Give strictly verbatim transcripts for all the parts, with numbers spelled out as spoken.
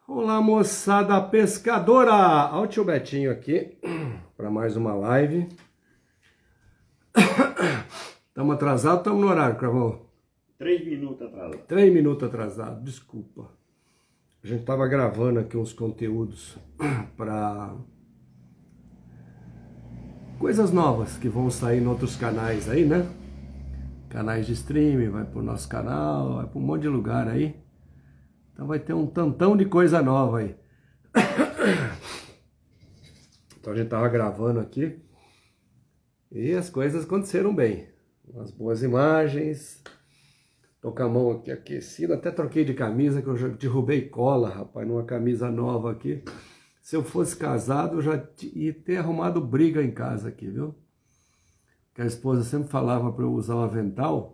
Olá, moçada pescadora! Olha o tio Betinho aqui para mais uma live. Estamos atrasados ou estamos no horário, Cravão? Três minutos atrasado. Três minutos atrasado, desculpa. A gente estava gravando aqui uns conteúdos para coisas novas que vão sair em outros canais aí, né? Canais de streaming, vai pro nosso canal, vai para um monte de lugar aí. Então vai ter um tantão de coisa nova aí. Então a gente tava gravando aqui e as coisas aconteceram bem. Umas boas imagens. Tô com a mão aqui aquecida, até troquei de camisa, que eu já derrubei cola, rapaz, numa camisa nova aqui. Se eu fosse casado, eu já ia ter arrumado briga em casa aqui, viu? Que a esposa sempre falava para eu usar o avental.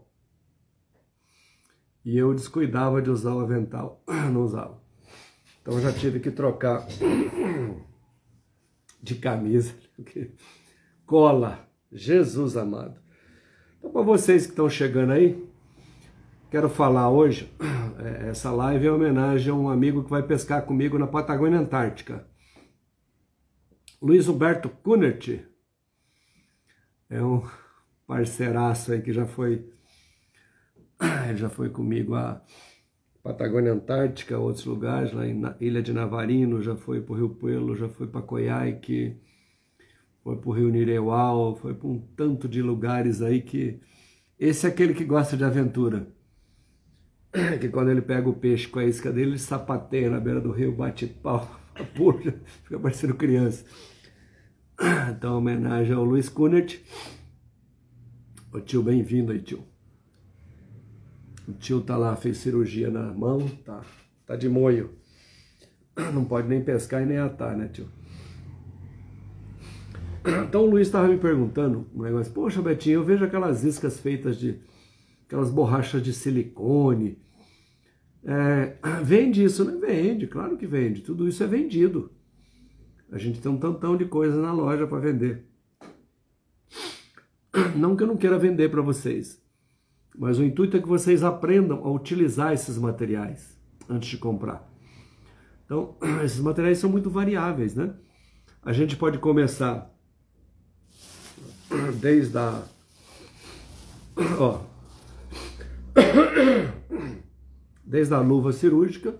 E eu descuidava de usar o avental, não usava. Então eu já tive que trocar de camisa. Cola, Jesus amado. Então para vocês que estão chegando aí, quero falar hoje, essa live é uma homenagem a um amigo que vai pescar comigo na Patagônia Antártica. Luiz Humberto Kunert, é um parceiraço aí que já foi... Ele já foi comigo a Patagônia Antártica, outros lugares, lá na Ilha de Navarino, já foi para o Rio Puelo, já foi para Coyhaique, foi para o Rio Nireual, foi para um tanto de lugares aí que... Esse é aquele que gosta de aventura. Que quando ele pega o peixe com a isca dele, ele sapateia na beira do rio, bate pau, puxa, fica parecendo criança. Então, homenagem ao Luiz Kunert. Ô tio, bem-vindo aí, tio. O tio tá lá, fez cirurgia na mão, tá, tá de molho. Não pode nem pescar e nem atar, né, tio? Então o Luiz estava me perguntando um negócio, poxa, Betinho, eu vejo aquelas iscas feitas de, aquelas borrachas de silicone. É, vende isso, né? Vende, claro que vende, tudo isso é vendido. A gente tem um tantão de coisa na loja para vender. Não que eu não queira vender para vocês. Mas o intuito é que vocês aprendam a utilizar esses materiais antes de comprar. Então, esses materiais são muito variáveis, né? A gente pode começar desde a... Ó, desde a luva cirúrgica.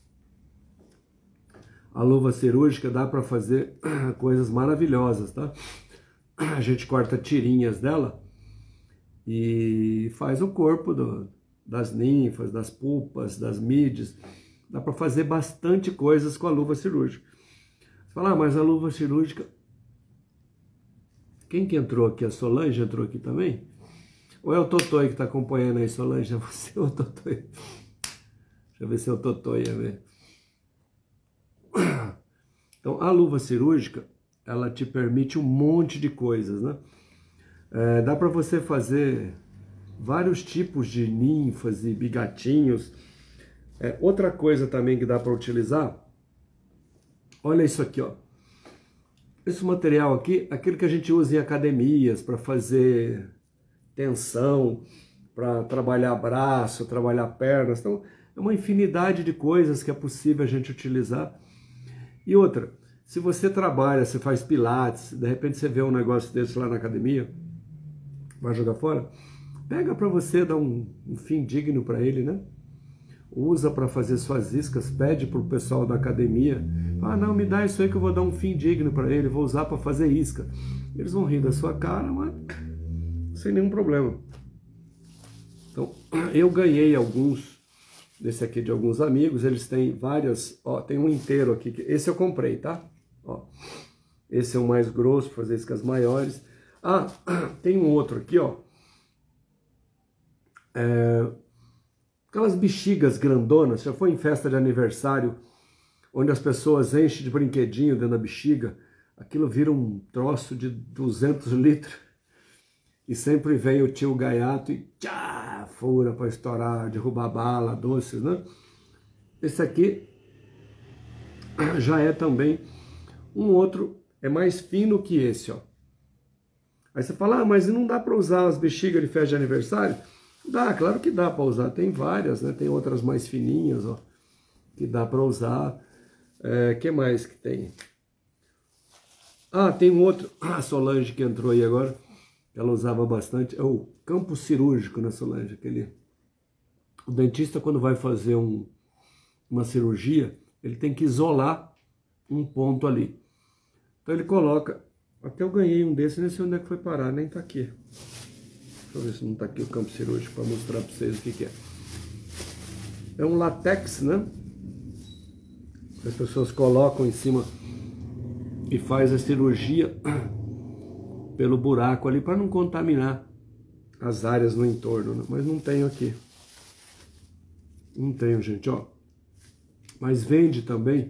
A luva cirúrgica dá para fazer coisas maravilhosas, tá? A gente corta tirinhas dela e faz o corpo do, das ninfas, das pulpas, das midges. Dá para fazer bastante coisas com a luva cirúrgica. Você fala, ah, mas a luva cirúrgica... Quem que entrou aqui? A Solange entrou aqui também? Ou é o Totoi que está acompanhando aí, Solange? É você ou o Totoi? Deixa eu ver se é o Totoi, a ver. Então, a luva cirúrgica, ela te permite um monte de coisas, né? É, dá para você fazer vários tipos de ninfas e bigatinhos. É, outra coisa também que dá para utilizar, olha isso aqui, ó. Esse material aqui, aquele que a gente usa em academias para fazer tensão, para trabalhar braço, trabalhar pernas. Então, é uma infinidade de coisas que é possível a gente utilizar. E outra, se você trabalha, você faz pilates, de repente você vê um negócio desse lá na academia, vai jogar fora, pega para você, dá um, um fim digno para ele, né? Usa para fazer suas iscas, pede para o pessoal da academia, ah, não, me dá isso aí que eu vou dar um fim digno para ele, vou usar para fazer isca. Eles vão rir da sua cara, mas sem nenhum problema. Então, eu ganhei alguns, desse aqui de alguns amigos, eles têm várias, ó, tem um inteiro aqui, esse eu comprei, tá? Ó, esse é o mais grosso, para fazer iscas maiores. Ah, tem um outro aqui, ó. É, aquelas bexigas grandonas, já foi em festa de aniversário, onde as pessoas enchem de brinquedinho dentro da bexiga, aquilo vira um troço de duzentos litros, e sempre vem o tio gaiato e tchá, fura para estourar, derrubar bala, doces, né? Esse aqui já é também um outro, é mais fino que esse, ó. Aí você fala, ah, mas não dá para usar as bexigas de festa de aniversário? Dá, claro que dá para usar, tem várias, né? Tem outras mais fininhas, ó, que dá para usar. É, que mais que tem? Ah, tem um outro, a Solange que entrou aí agora, ela usava bastante, é o campo cirúrgico, né, Solange? Aquele... O dentista, quando vai fazer um, uma cirurgia, ele tem que isolar um ponto ali. Então ele coloca, até eu ganhei um desse, nem sei onde é que foi parar, nem tá aqui. Deixa eu ver se não tá aqui o campo cirúrgico para mostrar para vocês o que que é. É um látex, né? As pessoas colocam em cima e faz a cirurgia pelo buraco ali para não contaminar as áreas no entorno, né? Mas não tenho aqui. Não tenho, gente, ó. Mas vende também,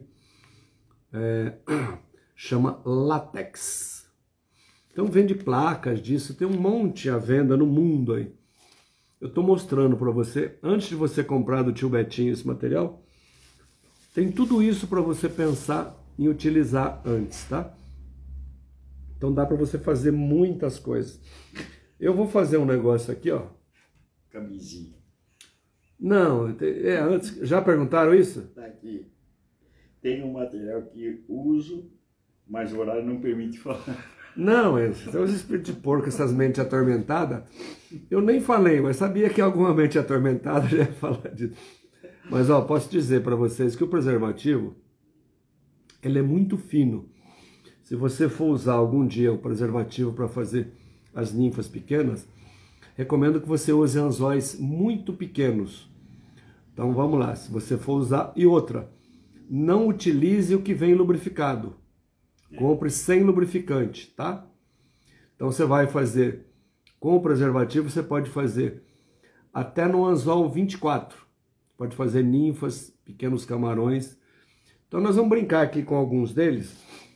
é, chama látex. Então vende placas disso, tem um monte à venda no mundo aí. Eu tô mostrando para você, antes de você comprar do tio Betinho esse material, tem tudo isso para você pensar em utilizar antes, tá? Então dá para você fazer muitas coisas. Eu vou fazer um negócio aqui, ó. Camisinha. Não, é antes. Já perguntaram isso? Tá aqui. Tem um material que uso, mas o horário não permite falar. Não, são os espíritos de porco, essas mentes atormentadas. Eu nem falei, mas sabia que alguma mente atormentada já ia falar disso. Mas ó, posso dizer para vocês que o preservativo, ele é muito fino. Se você for usar algum dia o preservativo para fazer as ninfas pequenas, recomendo que você use anzóis muito pequenos. Então vamos lá, se você for usar... E outra, não utilize o que vem lubrificado. Compre sem lubrificante, tá? Então você vai fazer com o preservativo, você pode fazer até no anzol vinte e quatro. Pode fazer ninfas, pequenos camarões. Então nós vamos brincar aqui com alguns deles.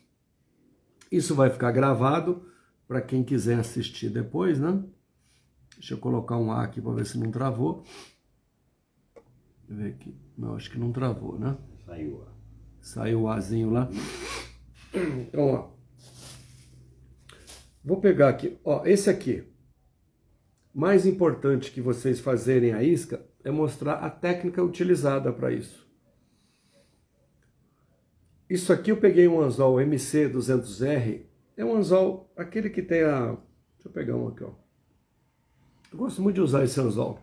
Isso vai ficar gravado para quem quiser assistir depois, né? Deixa eu colocar um A aqui para ver se não travou. Deixa eu ver aqui. Não, acho que não travou, né? Saiu. Saiu o Azinho lá. Então, ó. Vou pegar aqui. Ó, esse aqui. Mais importante que vocês fazerem a isca é mostrar a técnica utilizada para isso. Isso aqui eu peguei um anzol M C duzentos R. É um anzol, aquele que tem a... Deixa eu pegar um aqui, ó. Eu gosto muito de usar esse anzol.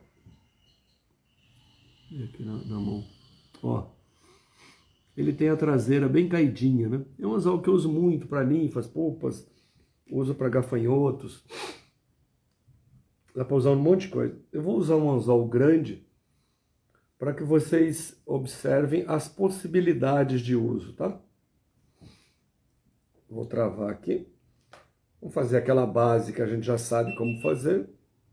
Aqui na, na mão. Ó. Ele tem a traseira bem caidinha, né? É um anzol que eu uso muito para ninfas, polpas. Uso para gafanhotos. Dá para usar um monte de coisa. Eu vou usar um anzol grande para que vocês observem as possibilidades de uso, tá? Vou travar aqui. Vamos fazer aquela base que a gente já sabe como fazer.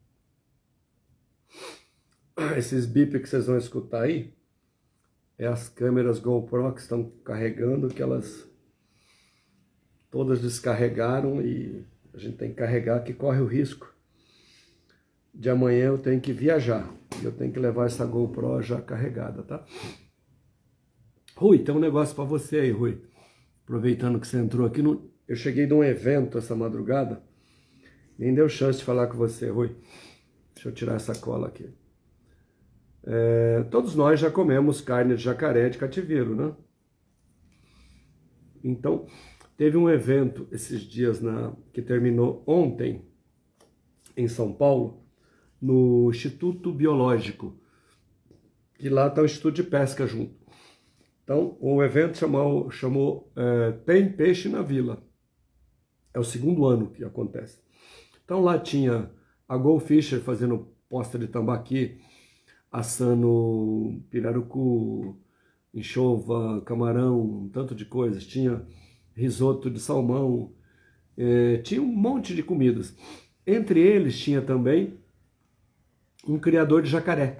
Esses bip que vocês vão escutar aí é as câmeras GoPro que estão carregando, que elas todas descarregaram e a gente tem que carregar, que corre o risco de amanhã eu tenho que viajar. Eu tenho que levar essa GoPro já carregada, tá? Rui, tem um negócio para você aí, Rui. Aproveitando que você entrou aqui, no... eu cheguei de um evento essa madrugada, nem deu chance de falar com você, Rui. Deixa eu tirar essa cola aqui. É, todos nós já comemos carne de jacaré de cativeiro, né? Então, teve um evento esses dias na, que terminou ontem em São Paulo, no Instituto Biológico, que lá está o Instituto de Pesca junto. Então, o evento chamou, chamou é, Tem Peixe na Vila. É o segundo ano que acontece. Então, lá tinha a Goldfisher fazendo posta de tambaqui, assando pirarucu, enxova, camarão, um tanto de coisas. Tinha risoto de salmão, é, tinha um monte de comidas. Entre eles tinha também um criador de jacaré,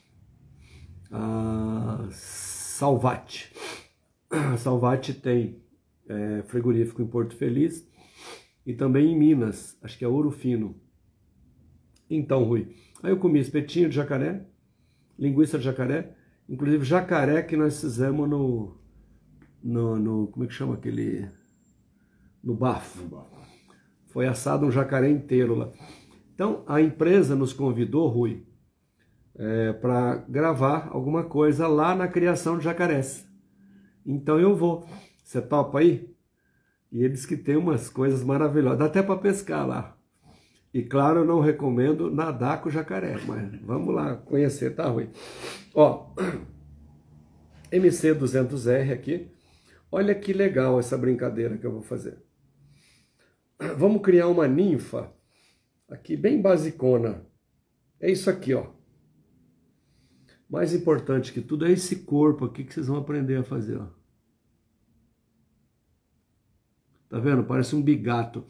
a Salvati. A Salvati tem é, frigorífico em Porto Feliz e também em Minas, acho que é Ouro Fino. Então, Rui, aí eu comi espetinho de jacaré, linguiça de jacaré, inclusive jacaré que nós fizemos no, no, no como é que chama aquele, no bafo. Foi assado um jacaré inteiro lá. Então, a empresa nos convidou, Rui, é, para gravar alguma coisa lá na criação de jacarés. Então eu vou. Você topa aí? E eles que tem umas coisas maravilhosas. Dá até para pescar lá. E claro, eu não recomendo nadar com jacaré, mas vamos lá conhecer, tá, Rui? Ó, M C duzentos R aqui. Olha que legal essa brincadeira que eu vou fazer. Vamos criar uma ninfa aqui bem basicona. É isso aqui, ó. Mais importante que tudo é esse corpo aqui que vocês vão aprender a fazer, ó. Tá vendo? Parece um bigato.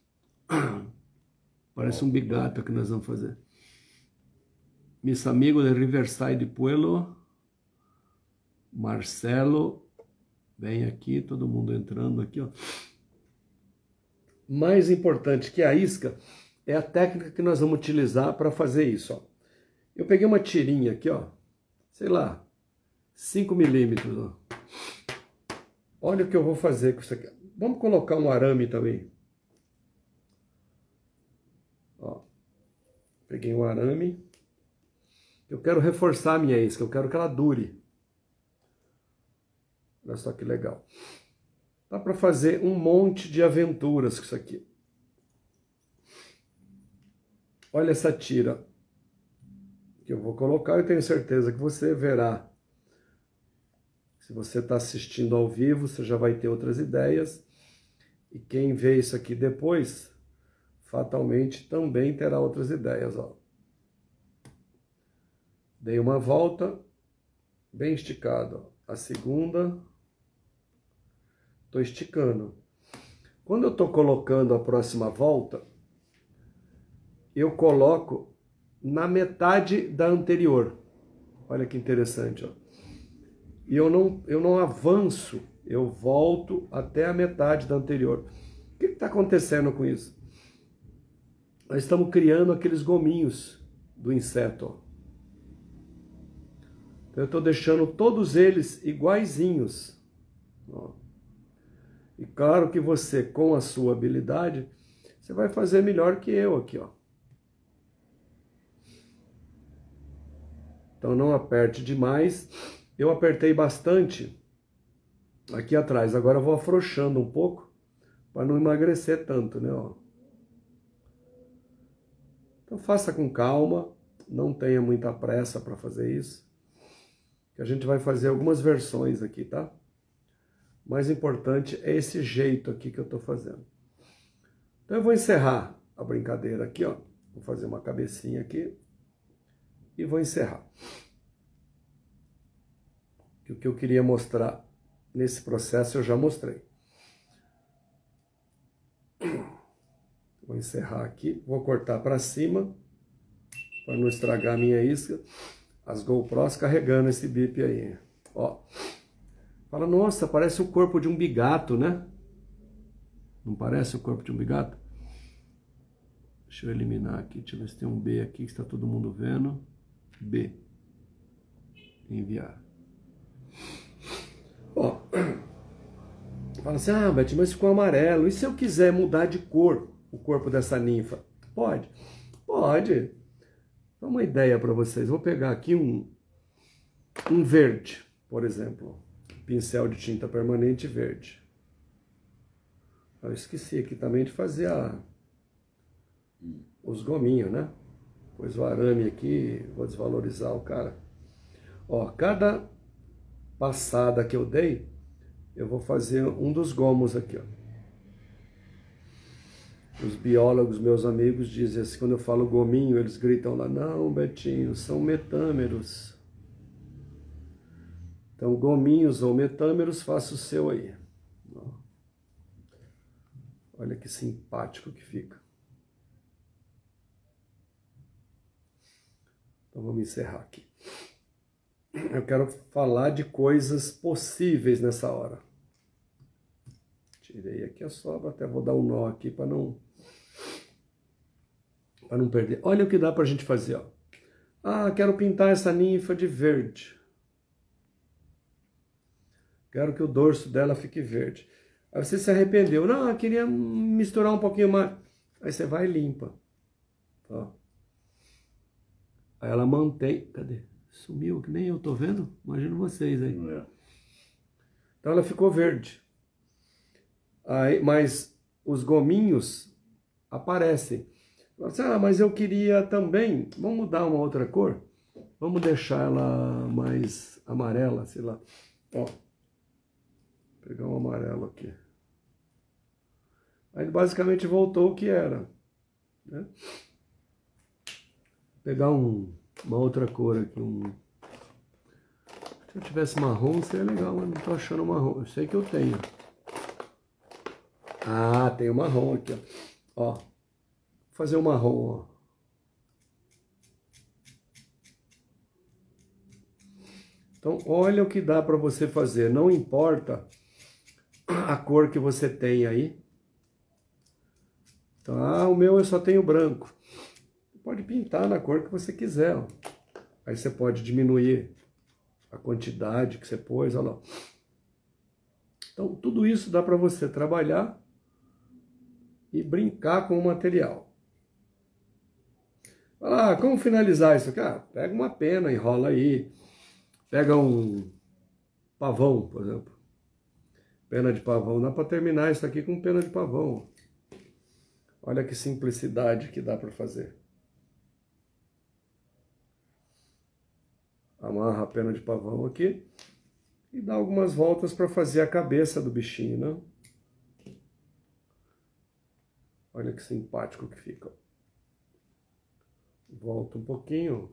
Parece um bigato que nós vamos fazer. Mis amigos de Riverside Pueblo. Marcelo. Vem aqui, todo mundo entrando aqui, ó. Mais importante que a isca é a técnica que nós vamos utilizar para fazer isso, ó. Eu peguei uma tirinha aqui, ó. Sei lá, cinco milímetros, ó. Olha o que eu vou fazer com isso aqui. Vamos colocar um arame também. Ó, peguei um arame. Eu quero reforçar a minha isca, eu quero que ela dure. Olha só que legal. Dá para fazer um monte de aventuras com isso aqui. Olha essa tira que eu vou colocar. Eu tenho certeza que você verá. Se você está assistindo ao vivo, você já vai ter outras ideias. E quem vê isso aqui depois, fatalmente também terá outras ideias, ó. Dei uma volta, bem esticado, ó. A segunda, estou esticando. Quando eu estou colocando a próxima volta, eu coloco na metade da anterior. Olha que interessante, ó. E eu não, eu não avanço, eu volto até a metade da anterior. O que está acontecendo com isso? Nós estamos criando aqueles gominhos do inseto, ó. Então eu estou deixando todos eles iguaizinhos, ó. E claro que você, com a sua habilidade, você vai fazer melhor que eu aqui, ó. Então não aperte demais. Eu apertei bastante aqui atrás. Agora eu vou afrouxando um pouco para não emagrecer tanto, né, ó. Então faça com calma, não tenha muita pressa para fazer isso. Que a gente vai fazer algumas versões aqui, tá? O mais importante é esse jeito aqui que eu tô fazendo. Então eu vou encerrar a brincadeira aqui, ó. Vou fazer uma cabecinha aqui e vou encerrar. O que eu queria mostrar nesse processo eu já mostrei. Vou encerrar aqui, vou cortar para cima para não estragar a minha isca. As GoPros carregando esse bip aí, ó. Fala, nossa, parece o corpo de um bigato, né? Não parece o corpo de um bigato? Deixa eu eliminar aqui, deixa eu ver se tem um B aqui que está todo mundo vendo. B. Enviar. Ó, fala assim, ah, Beth, mas ficou amarelo. E se eu quiser mudar de cor o corpo dessa ninfa? Pode? Pode. Dá uma ideia para vocês. Vou pegar aqui um, um verde, por exemplo. Pincel de tinta permanente verde. Eu esqueci aqui também de fazer a, os gominhos, né? Pôs o arame aqui, vou desvalorizar o cara. Ó, cada passada que eu dei, eu vou fazer um dos gomos aqui, ó. Os biólogos, meus amigos, dizem assim, quando eu falo gominho, eles gritam lá, não, Betinho, são metâmeros. Então, gominhos ou metâmeros, faça o seu aí. Olha que simpático que fica. Então, vamos encerrar aqui. Eu quero falar de coisas possíveis nessa hora. Tirei aqui a sobra, até vou dar um nó aqui para não, para não perder. Olha o que dá para a gente fazer, ó. Ah, quero pintar essa ninfa de verde. Quero que o dorso dela fique verde. Aí você se arrependeu. Não, eu queria misturar um pouquinho mais. Aí você vai e limpa. Ó. Aí ela mantém... Cadê? Sumiu, que nem eu tô vendo. Imagino vocês aí. É. Então ela ficou verde. Aí, mas os gominhos aparecem. Ah, mas eu queria também, vamos mudar uma outra cor? Vamos deixar ela mais amarela, sei lá. Ó, vou pegar um amarelo aqui. Aí basicamente voltou o que era. Né? Vou pegar um, uma outra cor aqui. Um... Se eu tivesse marrom seria legal, mas não tô achando marrom. Eu sei que eu tenho. Ah, tem o marrom aqui, ó. Ó, vou fazer o marrom, ó. Então, olha o que dá para você fazer. Não importa a cor que você tem aí. Então, ah, o meu eu só tenho branco. Pode pintar na cor que você quiser, ó. Aí você pode diminuir a quantidade que você pôs, olha lá. Então, tudo isso dá para você trabalhar e brincar com o material. Ah, como finalizar isso aqui? Ah, pega uma pena, enrola aí. Pega um pavão, por exemplo. Pena de pavão. Dá para terminar isso aqui com pena de pavão. Olha que simplicidade que dá para fazer. Amarra a pena de pavão aqui. E dá algumas voltas para fazer a cabeça do bichinho, né? Olha que simpático que fica. Volta um pouquinho.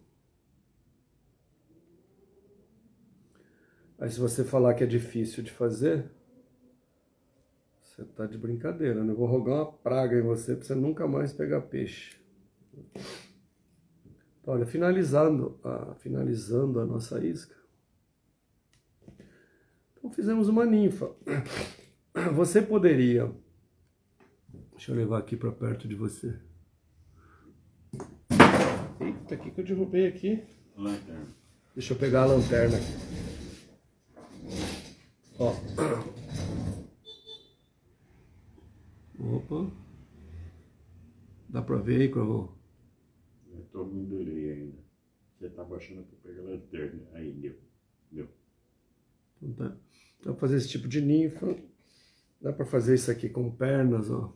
Aí se você falar que é difícil de fazer, você tá de brincadeira, né? Eu vou rogar uma praga em você para você nunca mais pegar peixe. Então, olha, finalizando a, finalizando a nossa isca. Então fizemos uma ninfa. Você poderia... Deixa eu levar aqui para perto de você. Eita, o que que eu derrubei aqui? Lanterna. Deixa eu pegar a lanterna aqui. Ó. Opa. Dá pra ver aí, Cravão? Eu tô me endurei ainda. Você tá baixando pra pegar a lanterna. Aí, deu. Deu. Então tá. Dá pra fazer esse tipo de ninfa. Dá pra fazer isso aqui com pernas, ó.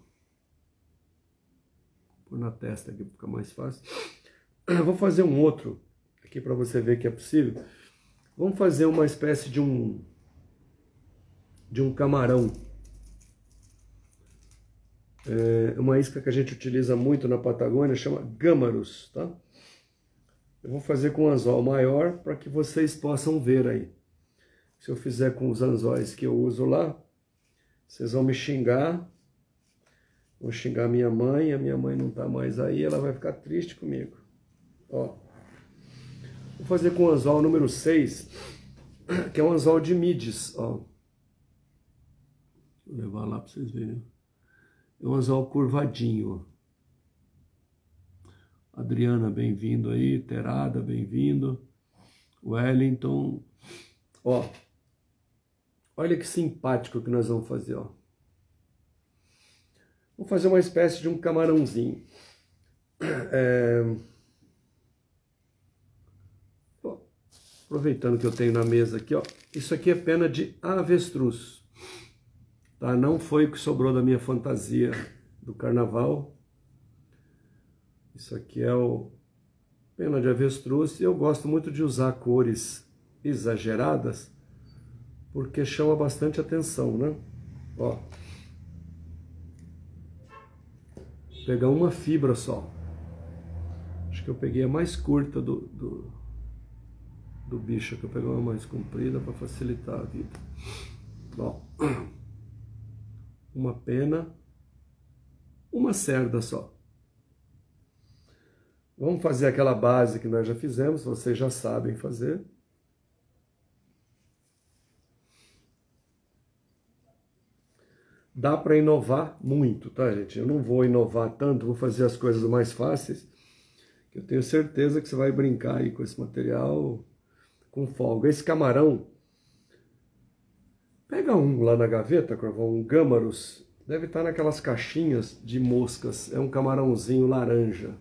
Pôr na testa aqui pra ficar mais fácil. Eu vou fazer um outro aqui pra você ver que é possível. Vamos fazer uma espécie de um... de um camarão. É uma isca que a gente utiliza muito na Patagônia, chama gâmaros, tá? Eu vou fazer com um anzol maior para que vocês possam ver aí. Se eu fizer com os anzóis que eu uso lá, vocês vão me xingar. Vou xingar minha mãe, a minha mãe não tá mais aí, ela vai ficar triste comigo. Ó. Vou fazer com o anzol número seis, que é um anzol de midis, ó. Vou levar lá para vocês verem. É um anzol curvadinho. Adriana, bem-vindo aí. Terada, bem-vindo. Wellington. Ó. Olha que simpático que nós vamos fazer, ó. Vamos fazer uma espécie de um camarãozinho. É... Ó, aproveitando que eu tenho na mesa aqui, ó. Isso aqui é pena de avestruz. Tá? Não foi o que sobrou da minha fantasia do carnaval. Isso aqui é o pena de avestruz. E eu gosto muito de usar cores exageradas, porque chama bastante atenção, né? Ó. Vou pegar uma fibra só. Acho que eu peguei a mais curta do, do, do bicho, que eu peguei uma mais comprida para facilitar a vida. Ó. Uma pena, uma cerda só. Vamos fazer aquela base que nós já fizemos, vocês já sabem fazer. Dá para inovar muito, tá, gente? Eu não vou inovar tanto, vou fazer as coisas mais fáceis, que eu tenho certeza que você vai brincar aí com esse material com folga. Esse camarão, pega um lá na gaveta, Cravão, um gâmaros, deve estar naquelas caixinhas de moscas, é um camarãozinho laranja.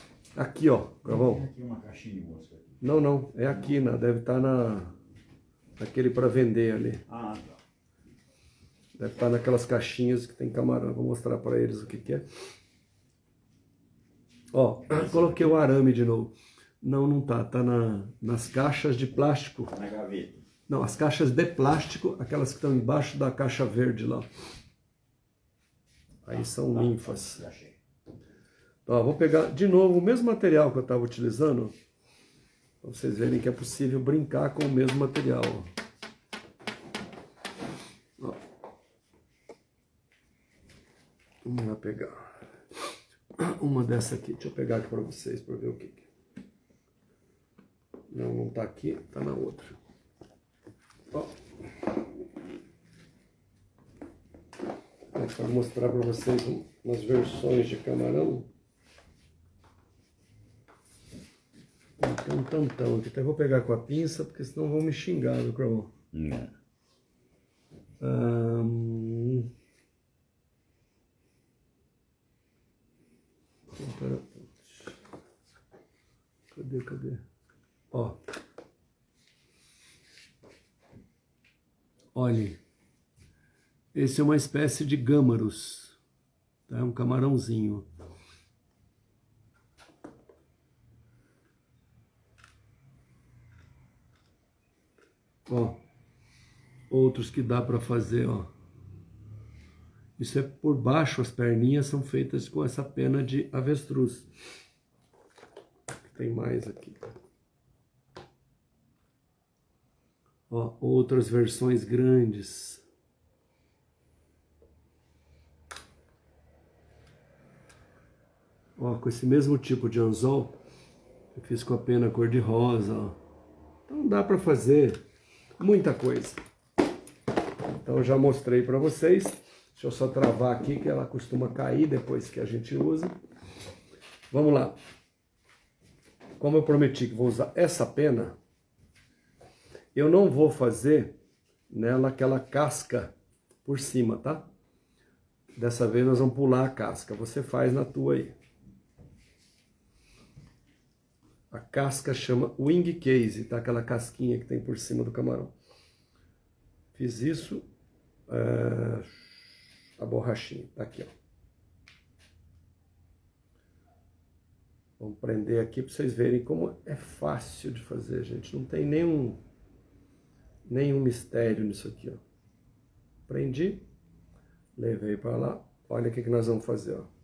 Aqui, ó, Cravão. Tem aqui uma caixinha de mosca. Não, não, é aqui, né? Deve estar na... Aquele para vender ali. Ah, tá. Deve estar naquelas caixinhas que tem camarão. Vou mostrar para eles o que, que é. Ó, coloquei o arame de novo. Não, não tá. Tá na, nas caixas de plástico. Na gaveta. Não, as caixas de plástico, aquelas que estão embaixo da caixa verde lá. Aí são ninfas. Então, ó, vou pegar de novo o mesmo material que eu estava utilizando. Para vocês verem que é possível brincar com o mesmo material. Ó. Vamos lá pegar uma dessa aqui. Deixa eu pegar aqui para vocês, para ver o que que... Não, não tá aqui, tá na outra. Ó. Para mostrar para vocês umas versões de camarão. Tem um tantão aqui. Até vou pegar com a pinça, porque senão vão me xingar, viu, Cromão? Não. Um... Cadê, cadê? Ó. Olhem. Esse é uma espécie de gâmaros. Tá? É um camarãozinho. Ó, outros que dá para fazer, ó. Isso é por baixo, as perninhas são feitas com essa pena de avestruz. Tem mais aqui. Ó, outras versões grandes. Ó, com esse mesmo tipo de anzol, eu fiz com a pena cor-de-rosa, ó. Então dá para fazer muita coisa. Então eu já mostrei para vocês. Deixa eu só travar aqui que ela costuma cair depois que a gente usa. Vamos lá. Como eu prometi que vou usar essa pena, eu não vou fazer nela aquela casca por cima, tá? Dessa vez nós vamos pular a casca. Você faz na tua aí. A casca chama wing case, tá? Aquela casquinha que tem por cima do camarão. Fiz isso, é, a borrachinha, tá aqui, ó. Vamos prender aqui para vocês verem como é fácil de fazer, gente. Não tem nenhum, nenhum mistério nisso aqui, ó. Prendi, levei para lá. Olha o que que nós vamos fazer, ó.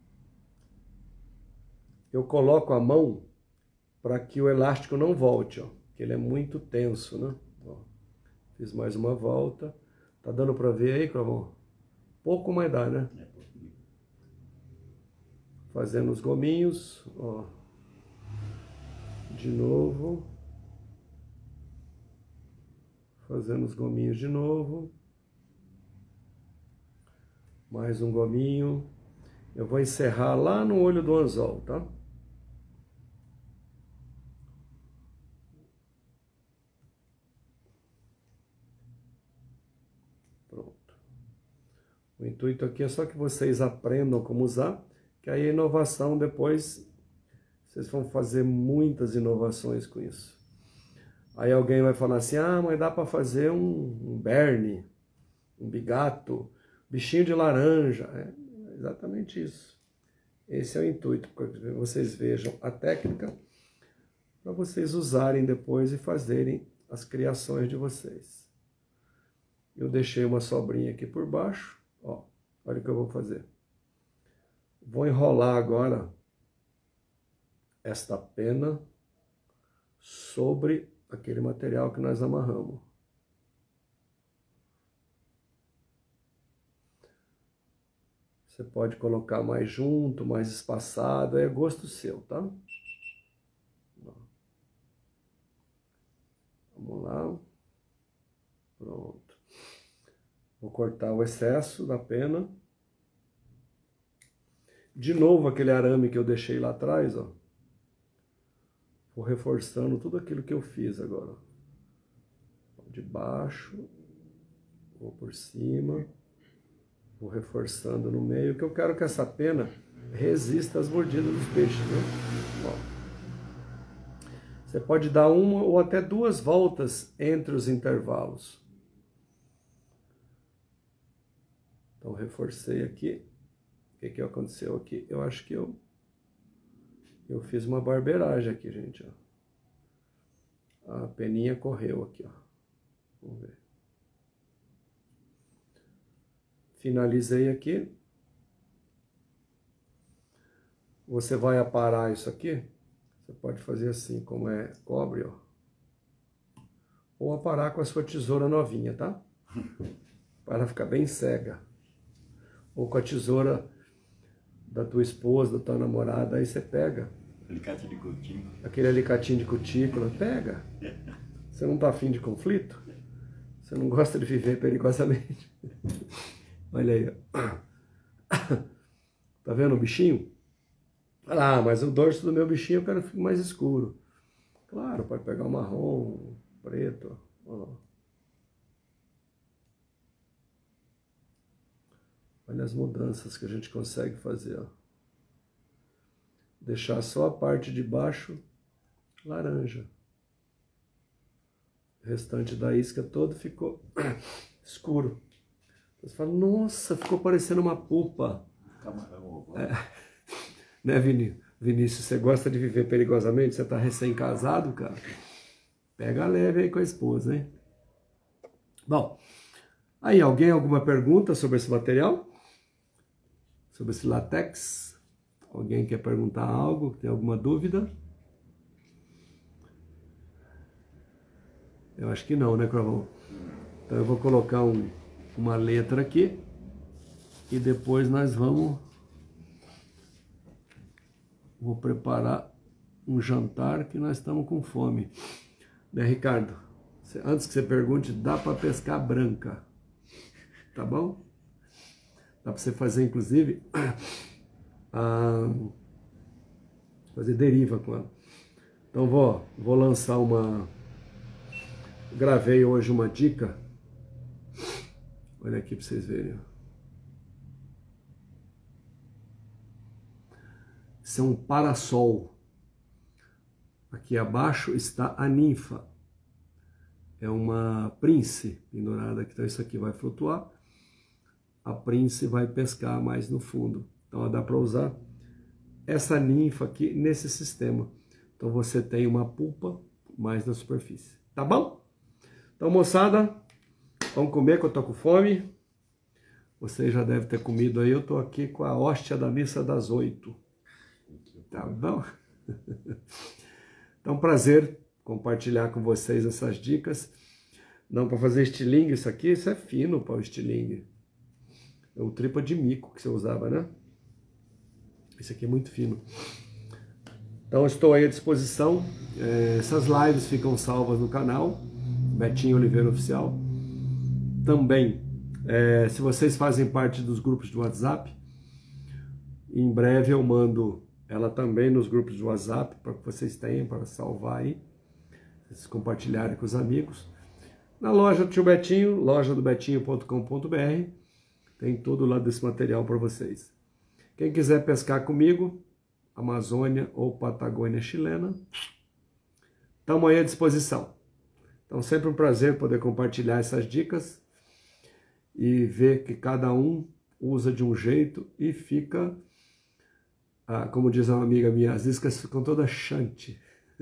Eu coloco a mão para que o elástico não volte, ó, que ele é muito tenso, né? Ó, fiz mais uma volta. Tá dando para ver aí, Cravão? Pouco mais dá, né? Fazendo os gominhos, ó. De novo. Fazendo os gominhos de novo. Mais um gominho. Eu vou encerrar lá no olho do anzol, tá? O intuito aqui é só que vocês aprendam como usar, que aí a inovação depois, vocês vão fazer muitas inovações com isso. Aí alguém vai falar assim, ah, mas dá para fazer um, um berne, um bigato, bichinho de laranja. É exatamente isso. Esse é o intuito, para que vocês vejam a técnica, para vocês usarem depois e fazerem as criações de vocês. Eu deixei uma sobrinha aqui por baixo. Ó, olha o que eu vou fazer. Vou enrolar agora esta pena sobre aquele material que nós amarramos. Você pode colocar mais junto, mais espaçado, é gosto seu, tá? Vamos lá. Pronto. Vou cortar o excesso da pena. De novo aquele arame que eu deixei lá atrás, ó. Vou reforçando tudo aquilo que eu fiz agora. De baixo, vou por cima, vou reforçando no meio, que eu quero que essa pena resista às mordidas dos peixes, né? Ó. Você pode dar uma ou até duas voltas entre os intervalos. Então, reforcei aqui. O que, que aconteceu aqui? Eu acho que eu, eu fiz uma barbeiragem aqui, gente. Ó. A peninha correu aqui, ó. Vamos ver. Finalizei aqui. Você vai aparar isso aqui. Você pode fazer assim, como é cobre, ó. Ou aparar com a sua tesoura novinha, tá? Para ficar bem cega. Ou com a tesoura da tua esposa, da tua namorada, aí você pega. Alicate de cutícula. Aquele alicatinho de cutícula, pega. Você não tá afim de conflito? Você não gosta de viver perigosamente? Olha aí, ó. Tá vendo o bichinho? Ah, mas o dorso do meu bichinho eu quero que fique mais escuro. Claro, pode pegar o marrom, preto, ó. Olha as mudanças que a gente consegue fazer, ó. Deixar só a parte de baixo laranja. O restante da isca todo ficou escuro. Você fala, nossa, ficou parecendo uma pupa. Camarão. É. Né, Viní? Vinícius, você gosta de viver perigosamente? Você tá recém-casado, cara? Pega leve aí com a esposa, hein? Bom, aí, alguém alguma pergunta sobre esse material? Sobre esse látex? Alguém quer perguntar algo? Tem alguma dúvida? Eu acho que não, né, Cravão? Então eu vou colocar um, uma letra aqui e depois nós vamos... Vou preparar um jantar que nós estamos com fome. Né, Ricardo? Antes que você pergunte, dá para pescar branca. Tá bom? Dá para você fazer, inclusive, a... fazer deriva com ela. Então vou, vou lançar uma... Gravei hoje uma dica. Olha aqui para vocês verem. Isso é um parasol. Aqui abaixo está a ninfa. É uma prince pendurada aqui. Então isso aqui vai flutuar. A prince vai pescar mais no fundo. Então dá para usar essa ninfa aqui nesse sistema. Então você tem uma pulpa mais na superfície. Tá bom? Então, moçada, vamos comer que eu tô com fome. Você já deve ter comido aí. Eu tô aqui com a hóstia da missa das oito. Tá bom? Então, prazer compartilhar com vocês essas dicas. Não para fazer estilingue, isso aqui, isso é fino para o estilingue. É o tripa de mico que você usava, né? Esse aqui é muito fino. Então, estou aí à disposição. É, essas lives ficam salvas no canal, Betinho Oliveira Oficial. Também, é, se vocês fazem parte dos grupos de WhatsApp, em breve eu mando ela também nos grupos de WhatsApp, para que vocês tenham, para salvar aí, vocês compartilharem com os amigos. Na loja do Tio Betinho, loja do betinho ponto com ponto br, tem todo lá desse material para vocês. Quem quiser pescar comigo, Amazônia ou Patagônia chilena, estamos aí à disposição. Então, sempre um prazer poder compartilhar essas dicas e ver que cada um usa de um jeito e fica... Ah, como diz uma amiga minha, as iscas ficam todas chante.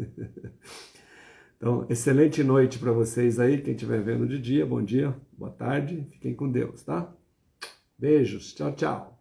Então, excelente noite para vocês aí, quem estiver vendo de dia, bom dia, boa tarde, fiquem com Deus, tá? Beijos, tchau, tchau.